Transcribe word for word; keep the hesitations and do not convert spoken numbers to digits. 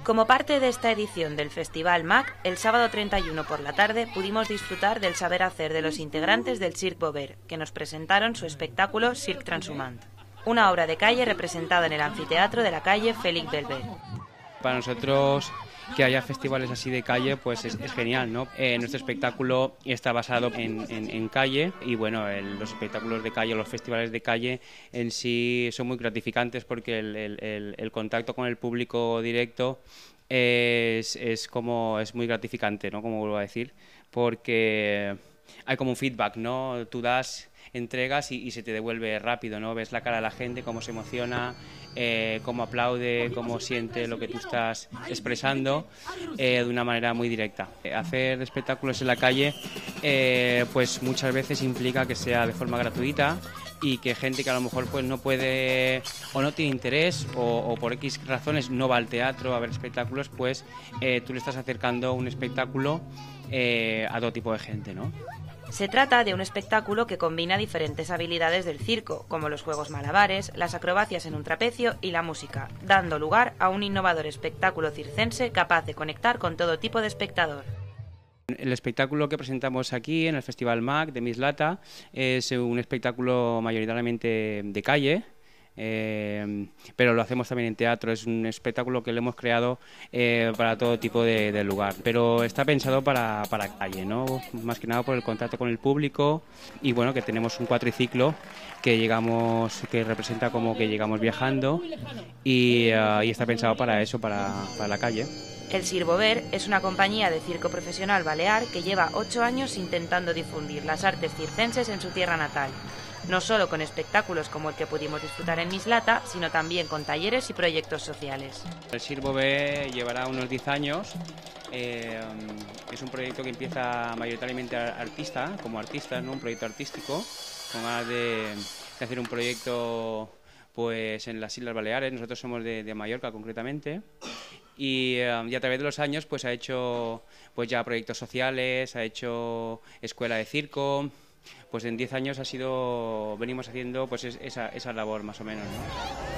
Como parte de esta edición del Festival M A C, el sábado treinta y uno por la tarde pudimos disfrutar del saber hacer de los integrantes del Cirque Beauvert, que nos presentaron su espectáculo Cirque Transhumant, una obra de calle representada en el anfiteatro de la calle Félix Belver. Para nosotros, que haya festivales así de calle, pues es, es genial, ¿no? Eh, nuestro espectáculo está basado en, en, en calle y bueno, el, los espectáculos de calle, los festivales de calle en sí son muy gratificantes porque el, el, el, el contacto con el público directo es, es como es muy gratificante, ¿no? Como vuelvo a decir, porque hay como un feedback, ¿no? Tú das, entregas y, y se te devuelve rápido, ¿no? Ves la cara de la gente, cómo se emociona, eh, cómo aplaude, cómo siente lo que tú estás expresando eh, de una manera muy directa. Hacer espectáculos en la calle eh, pues muchas veces implica que sea de forma gratuita y que gente que a lo mejor pues no puede o no tiene interés o, o por X razones no va al teatro a ver espectáculos, pues eh, tú le estás acercando un espectáculo eh, a todo tipo de gente, ¿no? Se trata de un espectáculo que combina diferentes habilidades del circo, como los juegos malabares, las acrobacias en un trapecio y la música, dando lugar a un innovador espectáculo circense capaz de conectar con todo tipo de espectador. El espectáculo que presentamos aquí en el Festival M A C de Mislata es un espectáculo mayoritariamente de calle, eh, pero lo hacemos también en teatro. Es un espectáculo que lo hemos creado eh, para todo tipo de, de lugar, pero está pensado para, para calle, ¿no? Más que nada por el contacto con el público y bueno, que tenemos un cuatriciclo que llegamos, que representa como que llegamos viajando y, uh, y está pensado para eso, para, para la calle. El Cirque Beauvert es una compañía de circo profesional balear que lleva ocho años intentando difundir las artes circenses en su tierra natal, no solo con espectáculos como el que pudimos disfrutar en Mislata, sino también con talleres y proyectos sociales. El Cirque Beauvert llevará unos diez años, eh, es un proyecto que empieza mayoritariamente artista, como artista, ¿no? Un proyecto artístico, con ganas de, de hacer un proyecto pues en las Islas Baleares. Nosotros somos de, de Mallorca concretamente. Y, um, y a través de los años pues ha hecho pues ya proyectos sociales, ha hecho escuela de circo, pues en diez años ha sido venimos haciendo pues esa, esa labor más o menos, ¿no?